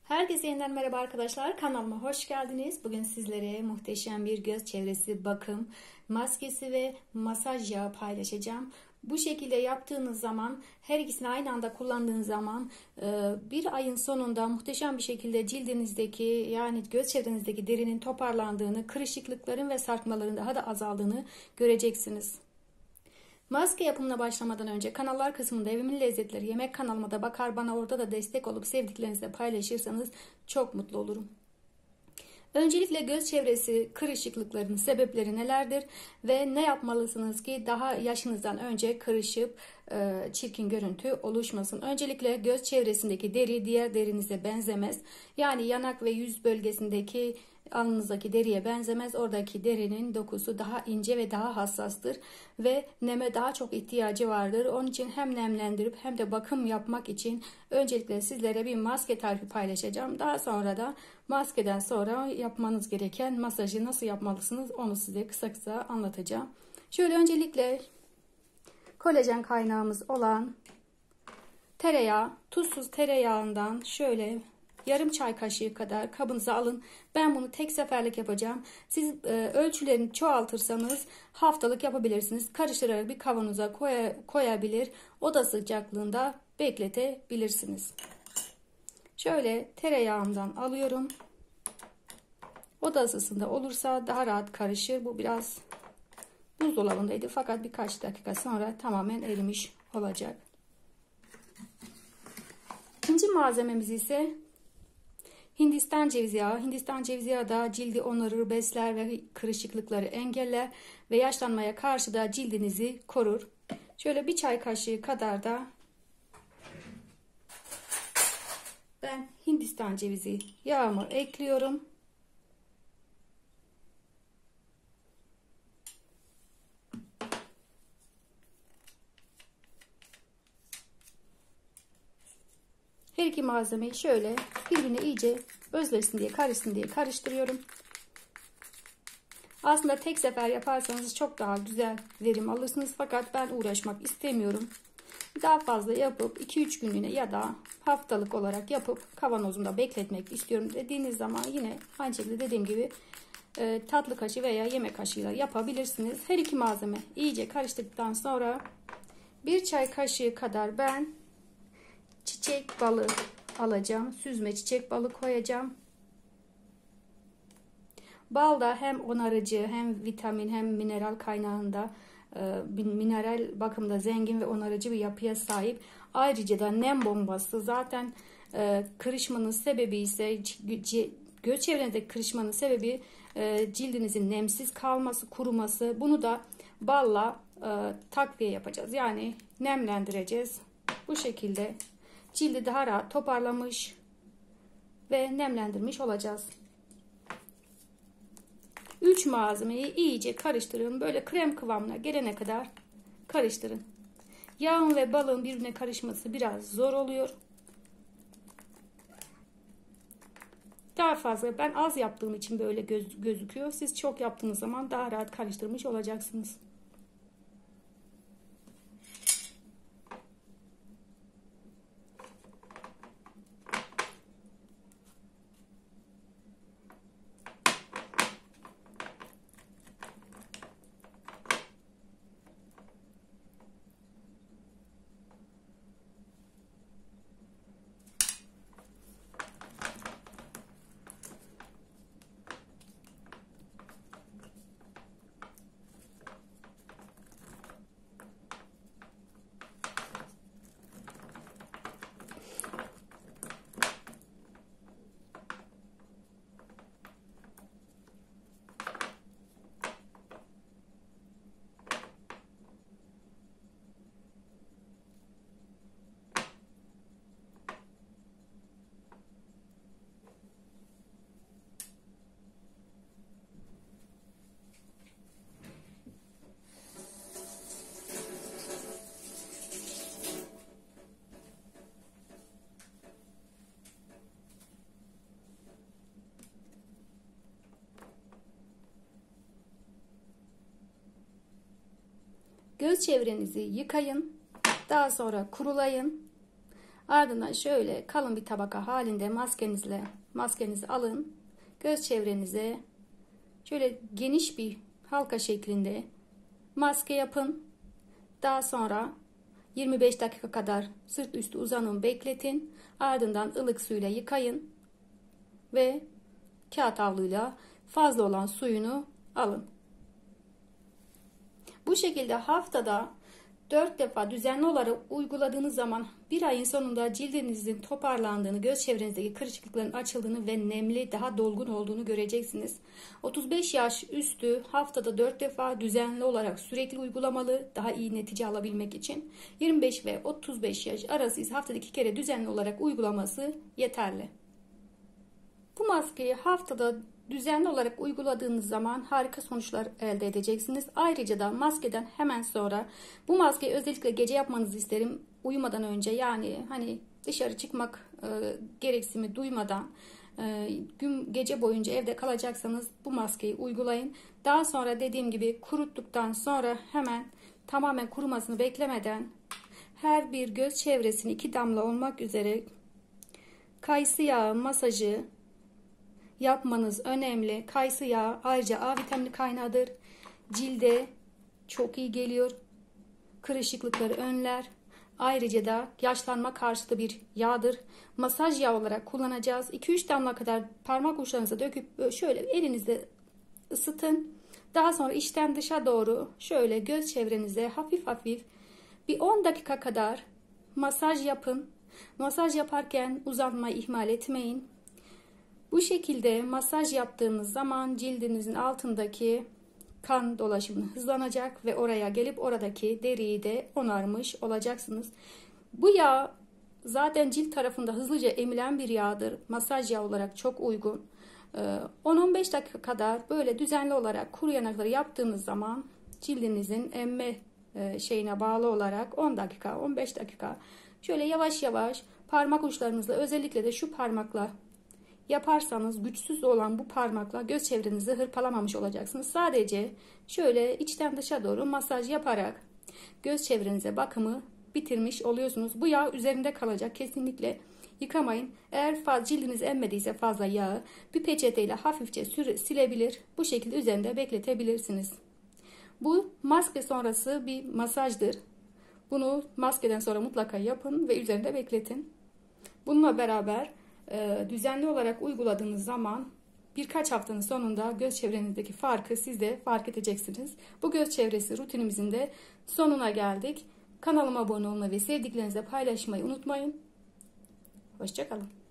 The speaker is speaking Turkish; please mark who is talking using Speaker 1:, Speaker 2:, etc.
Speaker 1: Herkese yeniden merhaba arkadaşlar. Kanalıma hoş geldiniz. Bugün sizlere muhteşem bir göz çevresi bakım maskesi ve masaj yağı paylaşacağım. Bu şekilde yaptığınız zaman, her ikisini aynı anda kullandığınız zaman bir ayın sonunda muhteşem bir şekilde cildinizdeki, yani göz çevrenizdeki derinin toparlandığını, kırışıklıkların ve sarkmaların daha da azaldığını göreceksiniz. Maske yapımına başlamadan önce kanallar kısmında Evimin Lezzetleri yemek kanalıma da bakar, bana orada da destek olup sevdiklerinizle paylaşırsanız çok mutlu olurum. Öncelikle göz çevresi kırışıklıklarının sebepleri nelerdir ve ne yapmalısınız ki daha yaşınızdan önce kırışıp çirkin görüntü oluşmasın? Öncelikle göz çevresindeki deri diğer derinize benzemez. Yani yanak ve yüz bölgesindeki alnınızdaki deriye benzemez. Oradaki derinin dokusu daha ince ve daha hassastır ve neme daha çok ihtiyacı vardır. Onun için hem nemlendirip hem de bakım yapmak için öncelikle sizlere bir maske tarifi paylaşacağım. Daha sonra da maskeden sonra yapmanız gereken masajı nasıl yapmalısınız onu size kısa kısa anlatacağım. Şöyle öncelikle kolajen kaynağımız olan tereyağı, tuzsuz tereyağından şöyle yarım çay kaşığı kadar kabınıza alın. Ben bunu tek seferlik yapacağım. Siz ölçülerini çoğaltırsanız haftalık yapabilirsiniz. Karıştırarak bir kavanoza koyabilir. Oda sıcaklığında bekletebilirsiniz. Şöyle tereyağımdan alıyorum. Oda ısısında olursa daha rahat karışır. Bu biraz buzdolabındaydı fakat birkaç dakika sonra tamamen erimiş olacak. İkinci malzememiz ise Hindistan cevizi yağı. Hindistan cevizi yağı da cildi onarır, besler ve kırışıklıkları engeller ve yaşlanmaya karşı da cildinizi korur. Şöyle bir çay kaşığı kadar da ben Hindistan cevizi yağımı ekliyorum. Her iki malzemeyi şöyle birbirine iyice özleşsin diye, karışsın diye karıştırıyorum. Aslında tek sefer yaparsanız çok daha güzel verim alırsınız. Fakat ben uğraşmak istemiyorum. Daha fazla yapıp 2-3 günlüğüne ya da haftalık olarak yapıp kavanozumda bekletmek istiyorum dediğiniz zaman yine aynı şekilde dediğim gibi tatlı kaşığı veya yemek kaşığıyla yapabilirsiniz. Her iki malzeme iyice karıştıktan sonra bir çay kaşığı kadar ben çiçek balı alacağım. Süzme çiçek balı koyacağım. Bal da hem onarıcı hem vitamin hem mineral kaynağında mineral bakımda zengin ve onarıcı bir yapıya sahip. Ayrıca da nem bombası. Zaten kırışmanın sebebi ise göz çevrenizdeki kırışmanın sebebi cildinizin nemsiz kalması, kuruması. Bunu da balla takviye yapacağız. Yani nemlendireceğiz. Bu şekilde cildi daha rahat toparlamış ve nemlendirmiş olacağız. 3 malzemeyi iyice karıştırın. Böyle krem kıvamına gelene kadar karıştırın. Yağın ve balın birbirine karışması biraz zor oluyor. Daha fazla ben az yaptığım için böyle gözüküyor. Siz çok yaptığınız zaman daha rahat karıştırmış olacaksınız. Göz çevrenizi yıkayın. Daha sonra kurulayın. Ardından şöyle kalın bir tabaka halinde maskenizi alın. Göz çevrenize şöyle geniş bir halka şeklinde maske yapın. Daha sonra 25 dakika kadar sırt üstü uzanın, bekletin. Ardından ılık suyla yıkayın ve kağıt havluyla fazla olan suyunu alın. Bu şekilde haftada 4 defa düzenli olarak uyguladığınız zaman bir ayın sonunda cildinizin toparlandığını, göz çevrenizdeki kırışıklıkların açıldığını ve nemli, daha dolgun olduğunu göreceksiniz. 35 yaş üstü haftada 4 defa düzenli olarak sürekli uygulamalı, daha iyi netice alabilmek için. 25 ve 35 yaş arası ise haftada 2 kere düzenli olarak uygulaması yeterli. Bu maskeyi haftada düzenli olarak uyguladığınız zaman harika sonuçlar elde edeceksiniz. Ayrıca da maskeden hemen sonra bu maskeyi özellikle gece yapmanızı isterim. Uyumadan önce, yani hani dışarı çıkmak gereksimi duymadan gece boyunca evde kalacaksanız bu maskeyi uygulayın. Daha sonra dediğim gibi kuruttuktan sonra hemen tamamen kurumasını beklemeden her bir göz çevresini 2 damla olmak üzere kayısı yağı masajı yapmanız önemli. Kayısı yağı ayrıca A vitamini kaynağıdır. Cilde çok iyi geliyor. Kırışıklıkları önler. Ayrıca da yaşlanma karşıtı bir yağdır. Masaj yağı olarak kullanacağız. 2-3 damla kadar parmak uçlarınıza döküp şöyle elinizde ısıtın. Daha sonra içten dışa doğru şöyle göz çevrenize hafif hafif bir 10 dakika kadar masaj yapın. Masaj yaparken uzanmayı ihmal etmeyin. Bu şekilde masaj yaptığınız zaman cildinizin altındaki kan dolaşımı hızlanacak ve oraya gelip oradaki deriyi de onarmış olacaksınız. Bu yağ zaten cilt tarafında hızlıca emilen bir yağdır. Masaj yağı olarak çok uygun. 10-15 dakika kadar böyle düzenli olarak kuru yanakları yaptığınız zaman cildinizin emme şeyine bağlı olarak 10 dakika 15 dakika şöyle yavaş yavaş parmak uçlarınızla, özellikle de şu parmakla yaparsanız güçsüz olan bu parmakla göz çevrenizi hırpalamamış olacaksınız. Sadece şöyle içten dışa doğru masaj yaparak göz çevrenize bakımı bitirmiş oluyorsunuz. Bu yağ üzerinde kalacak. Kesinlikle yıkamayın. Eğer cildiniz emmediyse fazla yağı bir peçeteyle hafifçe silebilir. Bu şekilde üzerinde bekletebilirsiniz. Bu maske sonrası bir masajdır. Bunu maskeden sonra mutlaka yapın ve üzerinde bekletin. Bununla beraber düzenli olarak uyguladığınız zaman birkaç haftanın sonunda göz çevrenizdeki farkı siz de fark edeceksiniz. Bu göz çevresi rutinimizin de sonuna geldik. Kanalıma abone olmayı ve sevdiklerinizle paylaşmayı unutmayın. Hoşça kalın.